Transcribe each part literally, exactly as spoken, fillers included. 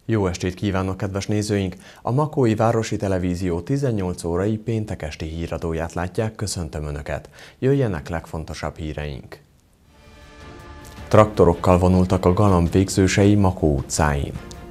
Jó estét kívánok, kedves nézőink! A Makói Városi Televízió tizennyolc órai péntek esti híradóját látják, köszöntöm Önöket! Jöjjenek legfontosabb híreink! Traktorokkal vonultak a galamb végzősei Makó utcáin.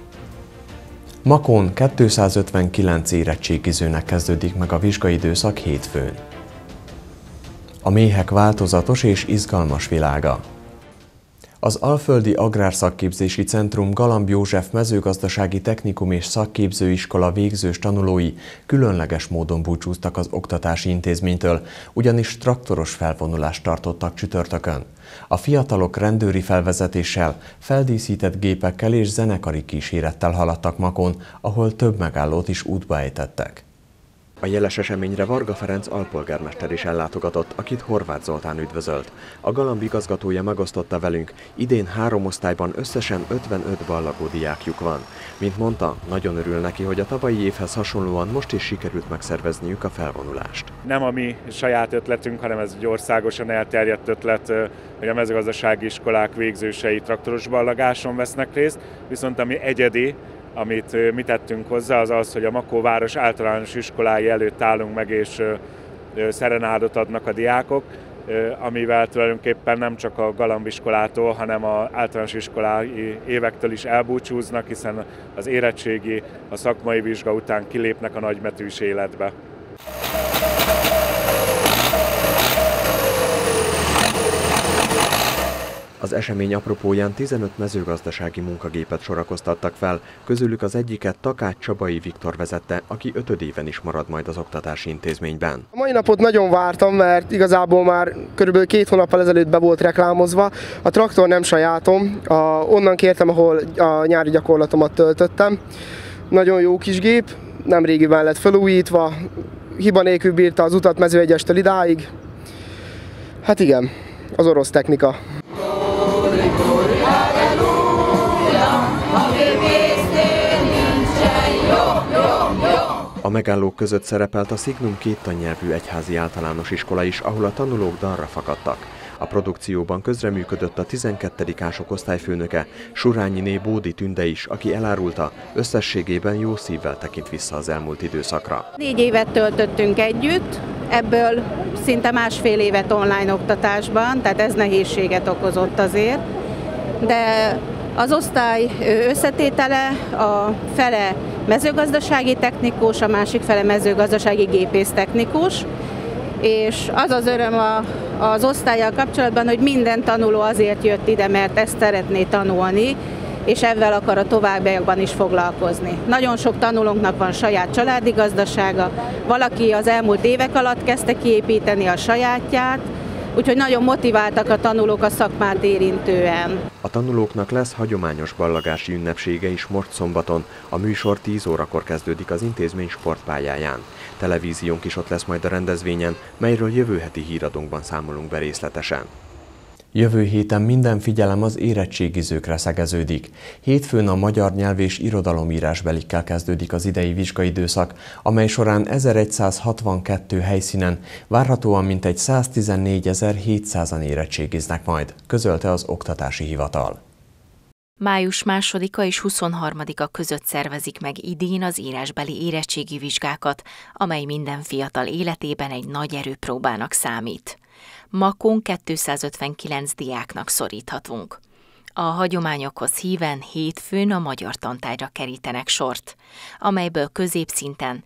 Makón kétszázötvenkilenc érettségizőnek kezdődik meg a vizsgaidőszak hétfőn. A méhek változatos és izgalmas világa. Az Alföldi Agrárszakképzési Centrum Galamb József mezőgazdasági technikum és szakképzőiskola végzős tanulói különleges módon búcsúztak az oktatási intézménytől, ugyanis traktoros felvonulást tartottak csütörtökön. A fiatalok rendőri felvezetéssel, feldíszített gépekkel és zenekari kísérettel haladtak Makón, ahol több megállót is útba ejtettek. A jeles eseményre Varga Ferenc alpolgármester is ellátogatott, akit Horváth Zoltán üdvözölt. A Galamb igazgatója megosztotta velünk, idén három osztályban összesen ötvenöt ballagó diákjuk van. Mint mondta, nagyon örül neki, hogy a tavalyi évhez hasonlóan most is sikerült megszervezniük a felvonulást. Nem a mi saját ötletünk, hanem ez egy országosan elterjedt ötlet, hogy a mezőgazdasági iskolák végzősei traktoros ballagáson vesznek részt, viszont ami egyedi, amit mi tettünk hozzá, az az, hogy a Makó város általános iskolái előtt állunk meg, és szerenádot adnak a diákok, amivel tulajdonképpen nem csak a Galamb iskolától, hanem az általános iskolai évektől is elbúcsúznak, hiszen az érettségi, a szakmai vizsga után kilépnek a nagymetűs életbe. Az esemény apropóján tizenöt mezőgazdasági munkagépet sorakoztattak fel, közülük az egyiket Takács Csabai Viktor vezette, aki ötödéven is marad majd az oktatási intézményben. A mai napot nagyon vártam, mert igazából már körülbelül két hónappal ezelőtt be volt reklámozva. A traktor nem sajátom, a, onnan kértem, ahol a nyári gyakorlatomat töltöttem. Nagyon jó kis gép, nem régiben lett felújítva, hiba nélkül bírta az utat Mezőegyestől idáig. Hát igen, az orosz technika. A megállók között szerepelt a Szignum két tannyelvű egyházi általános iskola is, ahol a tanulók dalra fakadtak. A produkcióban közreműködött a tizenkettedik-ások osztályfőnöke, Surányiné Bódi Tünde is, aki elárulta, összességében jó szívvel tekint vissza az elmúlt időszakra. Négy évet töltöttünk együtt, ebből szinte másfél évet online oktatásban, tehát ez nehézséget okozott azért, de az osztály összetétele a fele mezőgazdasági technikus, a másik fele mezőgazdasági gépésztechnikus, és az az öröm a, az osztállyal kapcsolatban, hogy minden tanuló azért jött ide, mert ezt szeretné tanulni, és ezzel akar a továbbiakban is foglalkozni. Nagyon sok tanulónknak van saját családi gazdasága, valaki az elmúlt évek alatt kezdte kiépíteni a sajátját, úgyhogy nagyon motiváltak a tanulók a szakmát érintően. A tanulóknak lesz hagyományos ballagási ünnepsége is most szombaton. A műsor tíz órakor kezdődik az intézmény sportpályáján. Televíziónk is ott lesz majd a rendezvényen, melyről jövő heti híradónkban számolunk be részletesen. Jövő héten minden figyelem az érettségizőkre szegeződik. Hétfőn a magyar nyelv és irodalomírásbelikkel kezdődik az idei vizsgaidőszak, amely során ezeregyszázhatvankettő helyszínen várhatóan mintegy száztizennégyezer-hétszázan érettségiznek majd, közölte az Oktatási Hivatal. május másodika és huszonharmadika között szervezik meg idén az írásbeli érettségi vizsgákat, amely minden fiatal életében egy nagy erőpróbának számít. Makón kétszázötvenkilenc diáknak szoríthatunk. A hagyományokhoz híven hétfőn a magyar tantárgyra kerítenek sort, amelyből középszinten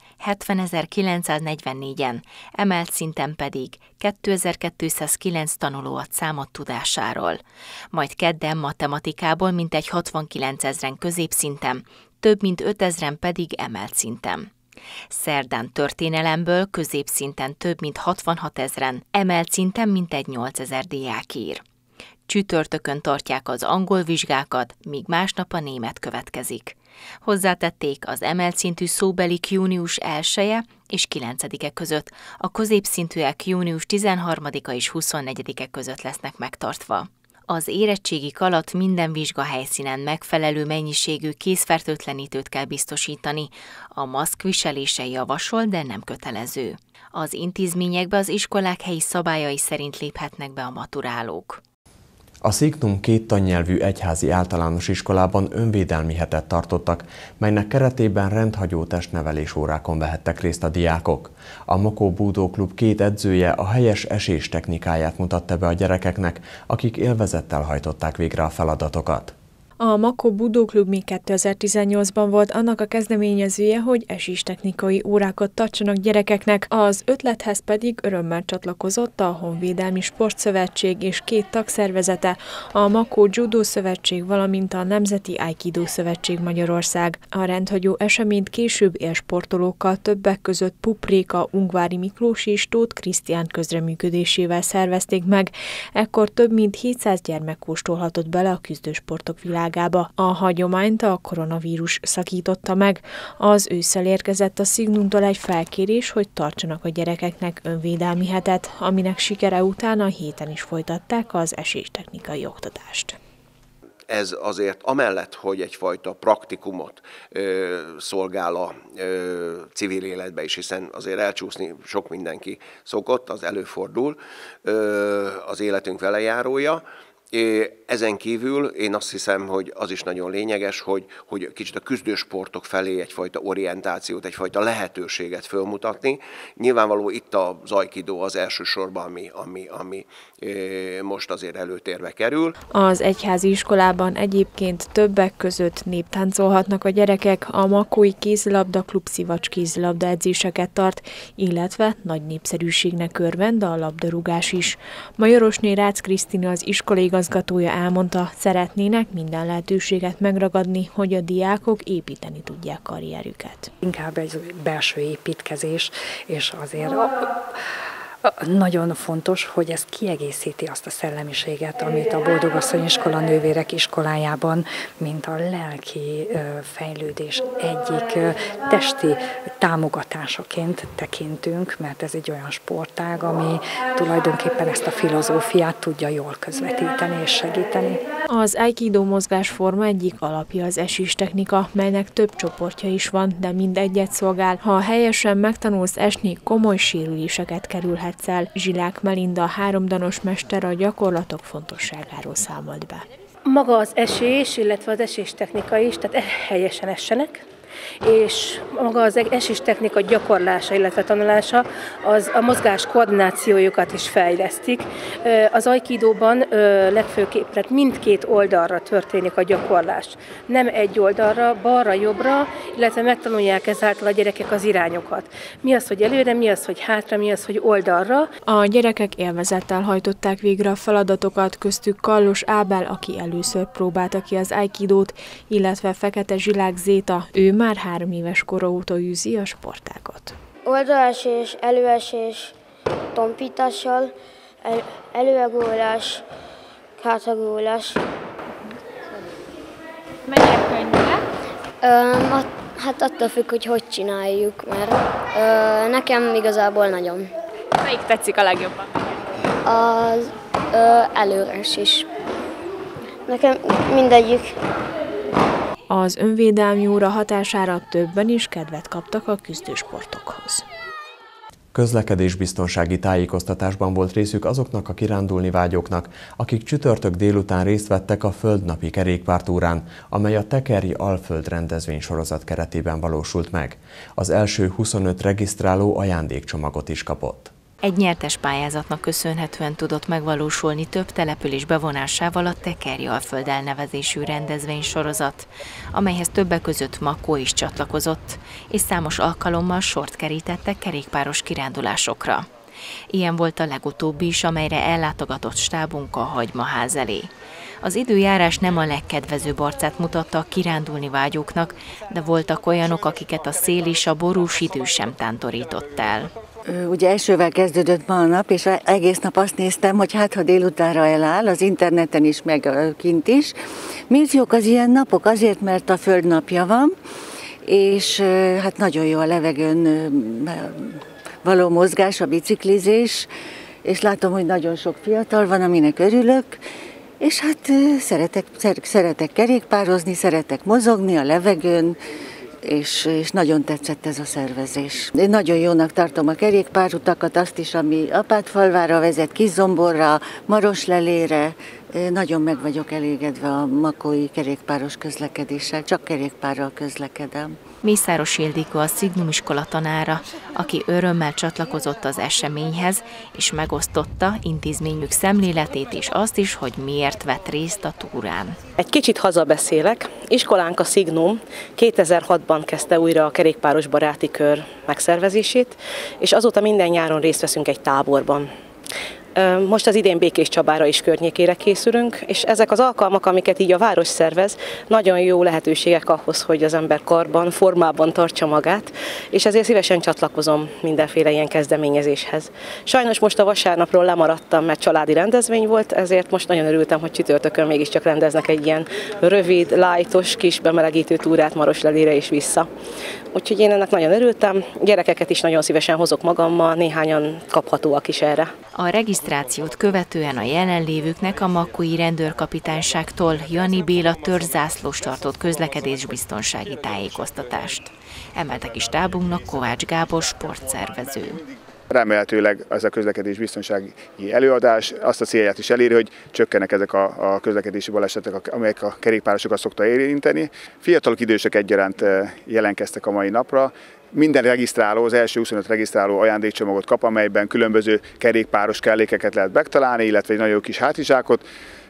hetvenezer-kilencszáznegyvennégyen, emelt szinten pedig kétezer-kétszázkilenc tanuló ad számot tudásáról. Majd kedden matematikából mintegy hatvankilencezren középszinten, több mint ötezren pedig emelt szinten. Szerdán történelemből középszinten több mint hatvanhatezren, emelt szinten mintegy nyolcezer diák ír. Csütörtökön tartják az angol vizsgákat, míg másnap a német következik. Hozzátették, az emelt szintű szóbelik június elseje és kilencedike között, a középszintűek június tizenharmadika és huszonnegyedike között lesznek megtartva. Az érettségik alatt minden vizsgahelyszínen megfelelő mennyiségű kézfertőtlenítőt kell biztosítani, a maszk viselése javasol, de nem kötelező. Az intézményekbe az iskolák helyi szabályai szerint léphetnek be a maturálók. A Szignum két tannyelvű egyházi általános iskolában önvédelmi hetet tartottak, melynek keretében rendhagyó testnevelés órákon vehettek részt a diákok. A Makó Búdó Klub két edzője a helyes esés technikáját mutatta be a gyerekeknek, akik élvezettel hajtották végre a feladatokat. A Makó Búdó Klub még kétezer-tizennyolcban volt annak a kezdeményezője, hogy eséstechnikai órákat tartsanak gyerekeknek, az ötlethez pedig örömmel csatlakozott a Honvédelmi Sportszövetség és két tagszervezete, a Makó Judo Szövetség, valamint a Nemzeti Aikido Szövetség Magyarország. A rendhagyó eseményt később élsportolókkal, többek között Pup Réka, Ungvári Miklós és Tóth Krisztián közreműködésével szervezték meg. Ekkor több mint hétszáz gyermek kóstolhatott bele a küzdősportok világába. A hagyományt a koronavírus szakította meg. Az ősszel érkezett a Szignumtól egy felkérés, hogy tartsanak a gyerekeknek önvédelmi hetet, aminek sikere után a héten is folytatták az eséstechnikai oktatást. Ez azért amellett, hogy egyfajta praktikumot ö, szolgál a ö, civil életbe is, hiszen azért elcsúszni sok mindenki szokott, az előfordul, ö, az életünk velejárója. Ezen kívül én azt hiszem, hogy az is nagyon lényeges, hogy, hogy kicsit a küzdősportok felé egyfajta orientációt, egyfajta lehetőséget fölmutatni. Nyilvánvaló itt az aikido az elsősorban, ami, ami, ami most azért előtérbe kerül. Az egyházi iskolában egyébként többek között néptáncolhatnak a gyerekek, a Makói Kézilabda Klub szivacs kézilabda edzéseket tart, illetve nagy népszerűségnek örvend a labdarúgás is. Majorosné Rácz Krisztina, az iskola igazgatója elmondta, szeretnének minden lehetőséget megragadni, hogy a diákok építeni tudják karrierüket. Inkább egy belső építkezés, és azért nagyon fontos, hogy ez kiegészíti azt a szellemiséget, amit a Boldogasszony iskola nővérek iskolájában, mint a lelki fejlődés egyik testi támogatásaként tekintünk, mert ez egy olyan sportág, ami tulajdonképpen ezt a filozófiát tudja jól közvetíteni és segíteni. Az aikido mozgásforma egyik alapja az eséstechnika, melynek több csoportja is van, de mindegyet szolgál. Ha helyesen megtanulsz esni, komoly sérüléseket kerülhet el. Zsilák Melinda, háromdanos mester, a gyakorlatok fontosságáról számolt be. Maga az esés, illetve az eséstechnika is, tehát helyesen essenek, és maga az eséstechnika gyakorlása, illetve tanulása, az a mozgás koordinációjukat is fejlesztik. Az aikidóban legfőképp mindkét oldalra történik a gyakorlás. Nem egy oldalra, balra-jobbra, illetve megtanulják ezáltal a gyerekek az irányokat. Mi az, hogy előre, mi az, hogy hátra, mi az, hogy oldalra. A gyerekek élvezettel hajtották végre a feladatokat, köztük Kallos Ábel, aki először próbálta ki az aikidót, illetve Fekete Zsilák Zéta, ő már három éves kora óta űzi a sportágat. Oldalesés, előesés, tompítással, el, előególás, hátragólás. Mennyire könnyű? Hát attól függ, hogy hogy csináljuk, mert ö, nekem igazából nagyon. Melyik tetszik a legjobban? Az ö, előesés. Nekem mindegyik. Az önvédelmi óra hatására többen is kedvet kaptak a küzdősportokhoz. Közlekedésbiztonsági tájékoztatásban volt részük azoknak a kirándulni vágyóknak, akik csütörtök délután részt vettek a Földnapi kerékpártúrán, amely a Tekerji Alföld rendezvénysorozat keretében valósult meg. Az első huszonöt regisztráló ajándékcsomagot is kapott. Egy nyertes pályázatnak köszönhetően tudott megvalósulni több település bevonásával a Tekerji Alföld elnevezésű rendezvénysorozat, amelyhez többek között Makó is csatlakozott, és számos alkalommal sort kerítettek kerékpáros kirándulásokra. Ilyen volt a legutóbbi is, amelyre ellátogatott stábunk a hagymaház elé. Az időjárás nem a legkedvezőbb arcát mutatta a kirándulni vágyóknak, de voltak olyanok, akiket a szél és a borús idő sem tántorított el. Ugye esővel kezdődött ma a nap, és egész nap azt néztem, hogy hát ha délutánra eláll, az interneten is, meg kint is. Miért jók az ilyen napok? Azért, mert a Föld napja van, és hát nagyon jó a levegőn való mozgás, a biciklizés, és látom, hogy nagyon sok fiatal van, aminek örülök, és hát szeretek, szeretek kerékpározni, szeretek mozogni a levegőn, és, és nagyon tetszett ez a szervezés. Én nagyon jónak tartom a kerékpárutakat, azt is, ami Apátfalvára vezet, Kiszomborra, Maroslelére. Nagyon meg vagyok elégedve a makói kerékpáros közlekedéssel, csak kerékpárral közlekedem. Mészáros Ildikó a Signum iskola tanára, aki örömmel csatlakozott az eseményhez, és megosztotta intézményük szemléletét és azt is, hogy miért vett részt a túrán. Egy kicsit hazabeszélek. Iskolánk a Signum kétezer-hatban kezdte újra a kerékpáros baráti kör megszervezését, és azóta minden nyáron részt veszünk egy táborban. Most az idén Békés Csabára is környékére készülünk, és ezek az alkalmak, amiket így a város szervez, nagyon jó lehetőségek ahhoz, hogy az ember karban, formában tartsa magát, és ezért szívesen csatlakozom mindenféle ilyen kezdeményezéshez. Sajnos most a vasárnapról lemaradtam, mert családi rendezvény volt, ezért most nagyon örültem, hogy csütörtökön mégiscsak rendeznek egy ilyen rövid, lájtos, kis bemelegítő túrát Maroslelére is vissza. Úgyhogy én ennek nagyon örültem, gyerekeket is nagyon szívesen hozok magammal, néhányan kaphatóak is erre. A regisztrációt követően a jelenlévőknek a makói rendőrkapitányságtól Jani Béla törzszászlós tartott közlekedésbiztonsági tájékoztatást. Emelte ki stábunknak Kovács Gábor sportszervező. Remélhetőleg ez a közlekedésbiztonsági előadás azt a célját is eléri, hogy csökkennek ezek a, a közlekedési balesetek, amelyek a kerékpárosokat szokta érinteni. Fiatalok, idősek egyaránt jelentkeztek a mai napra. Minden regisztráló, az első huszonöt regisztráló ajándékcsomagot kap, amelyben különböző kerékpáros kellékeket lehet megtalálni, illetve egy nagyon kis hátizsákot.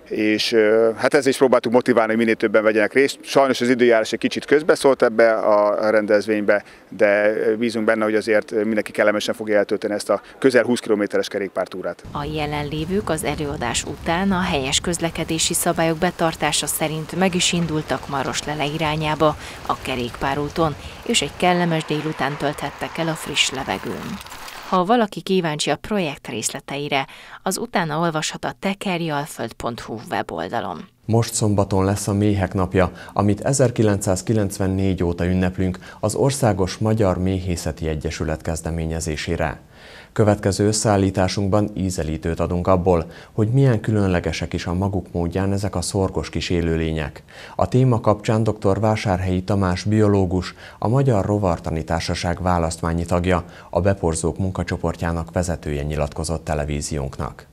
És hát ezzel is próbáltuk motiválni, hogy minél többen vegyenek részt. Sajnos az időjárás egy kicsit közbeszólt ebbe a rendezvénybe, de bízunk benne, hogy azért mindenki kellemesen fogja eltölteni ezt a közel húsz kilométeres kerékpártúrát. A jelenlévők az előadás után a helyes közlekedési szabályok betartása szerint meg is indultak Maroslele irányába a kerékpárúton, és egy kellemes délután tölthettek el a friss levegőn. Ha valaki kíváncsi a projekt részleteire, az utána olvashat a tekerjalföld pont hu weboldalon. Most szombaton lesz a Méhek napja, amit ezerkilencszázkilencvennégy óta ünneplünk az Országos Magyar Méhészeti Egyesület kezdeményezésére. Következő összeállításunkban ízelítőt adunk abból, hogy milyen különlegesek is a maguk módján ezek a szorgos kis élőlények. A téma kapcsán dr. Vásárhelyi Tamás biológus, a Magyar Rovartani Társaság választmányi tagja, a beporzók munkacsoportjának vezetője nyilatkozott televíziónknak.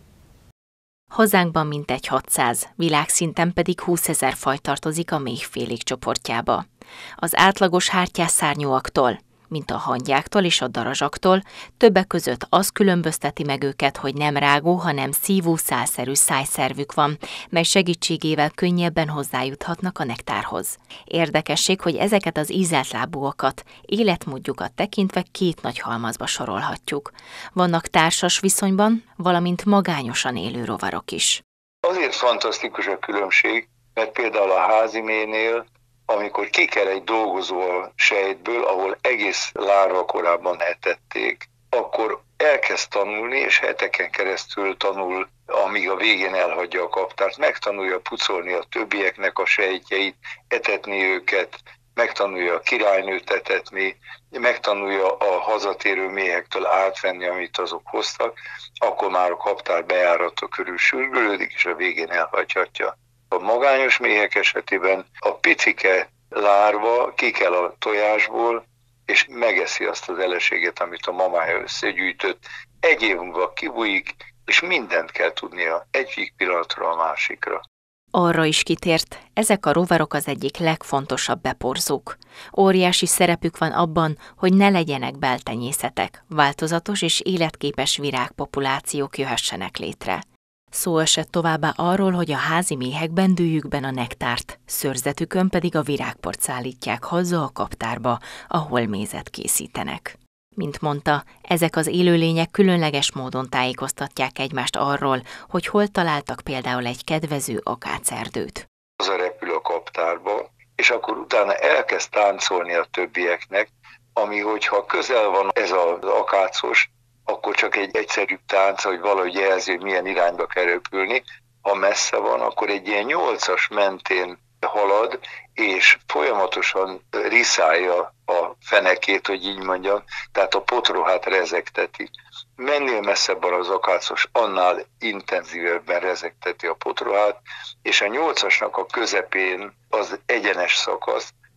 Hazánkban mintegy hatszáz, világszinten pedig húszezer faj tartozik a méhfélék csoportjába. Az átlagos hártyásszárnyúaktól, mint a hangyáktól és a darazsaktól, többek között az különbözteti meg őket, hogy nem rágó, hanem szívó szálszerű szájszervük van, mely segítségével könnyebben hozzájuthatnak a nektárhoz. Érdekesség, hogy ezeket az ízeltlábúakat, életmódjukat tekintve két nagy halmazba sorolhatjuk. Vannak társas viszonyban, valamint magányosan élő rovarok is. Azért fantasztikus a különbség, mert például a háziméhnél, amikor kiker egy dolgozó a sejtből, ahol egész lárva korában etették, akkor elkezd tanulni, és heteken keresztül tanul, amíg a végén elhagyja a kaptárt, megtanulja pucolni a többieknek a sejtjeit, etetni őket, megtanulja a királynőt etetni, megtanulja a hazatérő méhektől átvenni, amit azok hoztak, akkor már a kaptár bejárata körül sürgölődik, és a végén elhagyhatja. A magányos méhek esetében a picike lárva kikel a tojásból, és megeszi azt az eleséget, amit a mamája összegyűjtött. Egy év múlva kibújik, és mindent kell tudnia egyik pillanatra a másikra. Arra is kitért, ezek a rovarok az egyik legfontosabb beporzók. Óriási szerepük van abban, hogy ne legyenek beltenyészetek, változatos és életképes virágpopulációk jöhessenek létre. Szó esett továbbá arról, hogy a házi méhekben dűjükben a nektárt, szőrzetükön pedig a virágport szállítják haza a kaptárba, ahol mézet készítenek. Mint mondta, ezek az élőlények különleges módon tájékoztatják egymást arról, hogy hol találtak például egy kedvező akácerdőt. Az repül a kaptárba, és akkor utána elkezd táncolni a többieknek, ami hogyha közel van ez az akácos, akkor csak egy egyszerű tánc, hogy valahogy jelzi, hogy milyen irányba kell repülni. Ha messze van, akkor egy ilyen nyolcas mentén halad, és folyamatosan riszálja a fenekét, hogy így mondjam, tehát a potrohát rezegteti. Mennél messzebb van az akácos, annál intenzívebben rezegteti a potrohát, és a nyolcasnak a közepén az egyenes szakasz,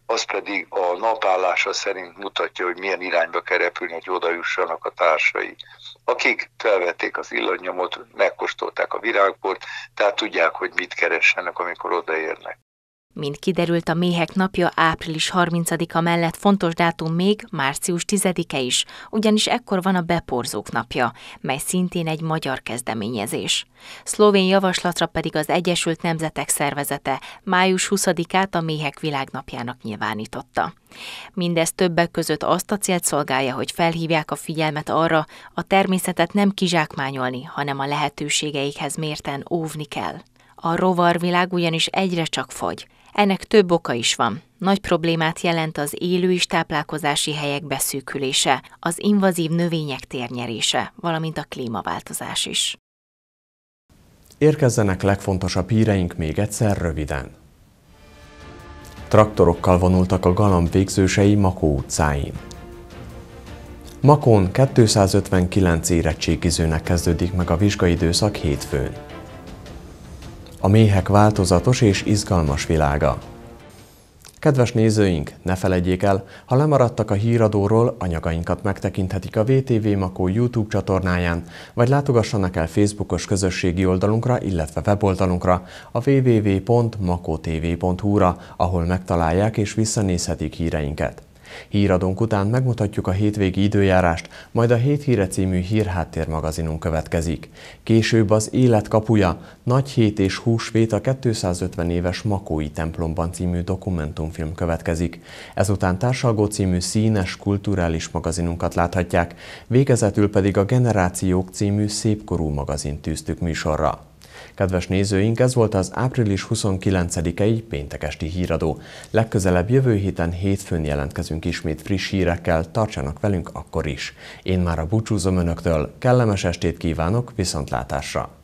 az pedig a napállása szerint mutatja, hogy milyen irányba kell repülni, hogy oda jussanak a társai. Akik felvették az illatnyomot, megkóstolták a virágport, tehát tudják, hogy mit keressenek, amikor odaérnek. Mint kiderült, a méhek napja április harmincadika mellett fontos dátum még március tizedike is, ugyanis ekkor van a beporzók napja, mely szintén egy magyar kezdeményezés. Szlovén javaslatra pedig az Egyesült Nemzetek Szervezete május huszadikát a méhek világnapjának nyilvánította. Mindez többek között azt a célt szolgálja, hogy felhívják a figyelmet arra, a természetet nem kizsákmányolni, hanem a lehetőségeikhez mérten óvni kell. A rovarvilág ugyanis egyre csak fogy. Ennek több oka is van. Nagy problémát jelent az élő és táplálkozási helyek beszűkülése, az invazív növények térnyerése, valamint a klímaváltozás is. Érkezzenek legfontosabb híreink még egyszer röviden. Traktorokkal vonultak a galamb végzősei Makó utcáin. Makón kétszázötvenkilenc érettségizőnek kezdődik meg a vizsgaidőszak hétfőn. A méhek változatos és izgalmas világa. Kedves nézőink, ne feledjék el, ha lemaradtak a híradóról, anyagainkat megtekinthetik a vé té vé Makó YouTube csatornáján, vagy látogassanak el Facebookos közösségi oldalunkra, illetve weboldalunkra, a double-u double-u double-u pont makó t v pont hu ra, ahol megtalálják és visszanézhetik híreinket. Híradónk után megmutatjuk a hétvégi időjárást, majd a Hét Híre című hírháttérmagazinunk következik. Később az Élet kapuja, Nagy hét és húsvét a kétszázötven éves Makói templomban című dokumentumfilm következik. Ezután Társalgó című színes, kulturális magazinunkat láthatják, végezetül pedig a Generációk című szépkorú magazint tűztük műsorra. Kedves nézőink, ez volt az április huszonkilencedikei péntek esti híradó. Legközelebb jövő héten hétfőn jelentkezünk ismét friss hírekkel, tartsanak velünk akkor is. Én már a búcsúzom önöktől, kellemes estét kívánok, viszontlátásra!